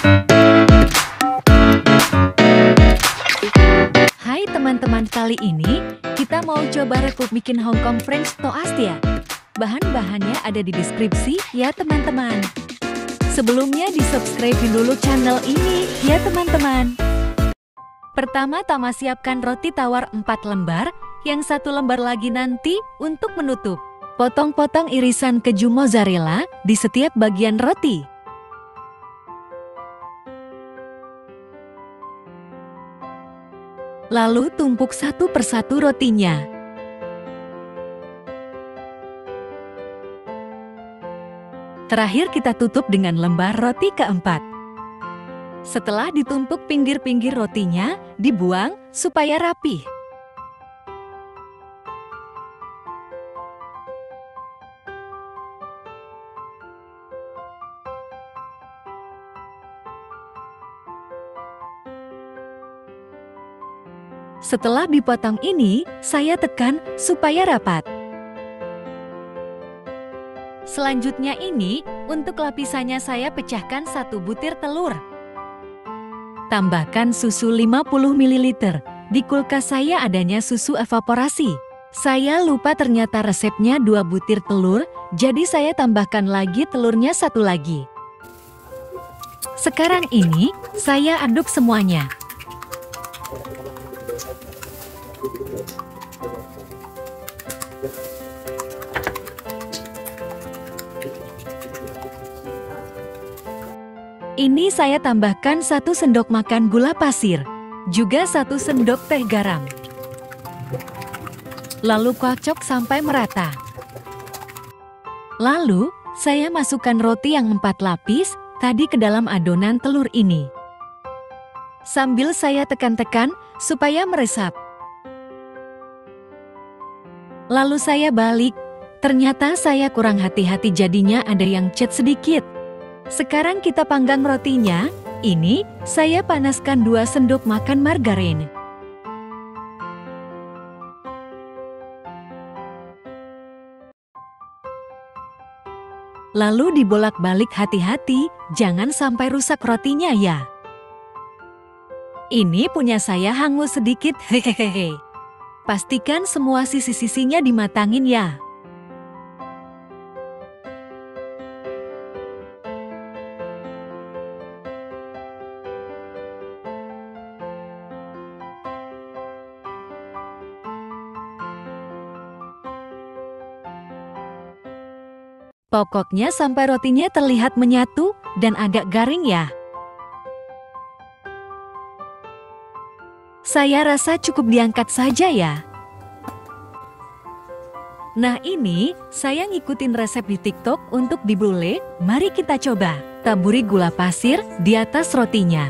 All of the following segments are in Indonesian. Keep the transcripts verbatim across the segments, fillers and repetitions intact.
Hai teman-teman, kali ini kita mau coba rekuk bikin Hong Kong French toast ya. Bahan-bahannya ada di deskripsi ya teman-teman. Sebelumnya di-subscribe dulu channel ini ya teman-teman. Pertama-tama siapkan roti tawar empat lembar, yang satu lembar lagi nanti untuk menutup. Potong-potong irisan keju mozzarella di setiap bagian roti. Lalu tumpuk satu persatu rotinya. Terakhir kita tutup dengan lembar roti keempat. Setelah ditumpuk pinggir-pinggir rotinya, dibuang supaya rapih. Setelah dipotong ini, saya tekan supaya rapat. Selanjutnya ini, untuk lapisannya saya pecahkan satu butir telur. Tambahkan susu lima puluh mililiter. Di kulkas saya adanya susu evaporasi. Saya lupa ternyata resepnya dua butir telur, jadi saya tambahkan lagi telurnya satu lagi. Sekarang ini, saya aduk semuanya. Ini saya tambahkan satu sendok makan gula pasir, juga satu sendok teh garam. Lalu kocok sampai merata. Lalu, saya masukkan roti yang empat lapis tadi ke dalam adonan telur ini. Sambil saya tekan-tekan supaya meresap. Lalu saya balik, ternyata saya kurang hati-hati jadinya ada yang cet sedikit. Sekarang kita panggang rotinya. Ini saya panaskan dua sendok makan margarin. Lalu dibolak-balik hati-hati, jangan sampai rusak rotinya ya. Ini punya saya hangus sedikit, hehehe. Pastikan semua sisi-sisinya dimatangin ya. Pokoknya sampai rotinya terlihat menyatu dan agak garing ya. Saya rasa cukup diangkat saja ya. Nah ini, saya ngikutin resep di TikTok untuk di brulee. Mari kita coba. Taburi gula pasir di atas rotinya.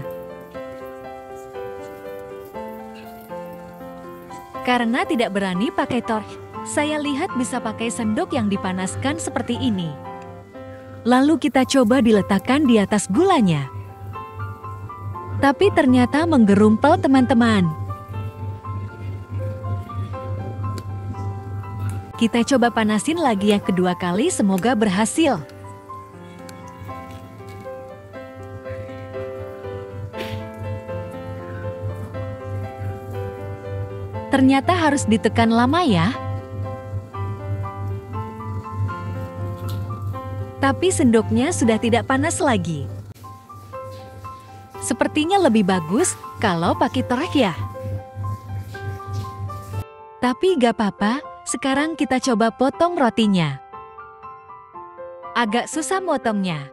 Karena tidak berani pakai torch, saya lihat bisa pakai sendok yang dipanaskan seperti ini. Lalu kita coba diletakkan di atas gulanya. Tapi ternyata menggerumpel teman-teman. Kita coba panasin lagi yang kedua kali, semoga berhasil. Ternyata harus ditekan lama ya. Tapi sendoknya sudah tidak panas lagi. Sepertinya lebih bagus kalau pakai torch ya. Tapi gak apa-apa, sekarang kita coba potong rotinya. Agak susah motongnya.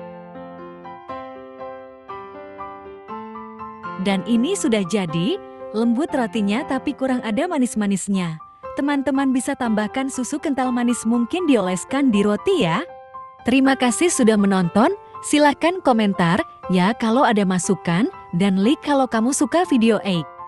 Dan ini sudah jadi, Lembut rotinya tapi kurang ada manis-manisnya. Teman-teman bisa tambahkan susu kental manis mungkin dioleskan di roti ya. Terima kasih sudah menonton. Silahkan komentar ya kalau ada masukan dan like kalau kamu suka video A.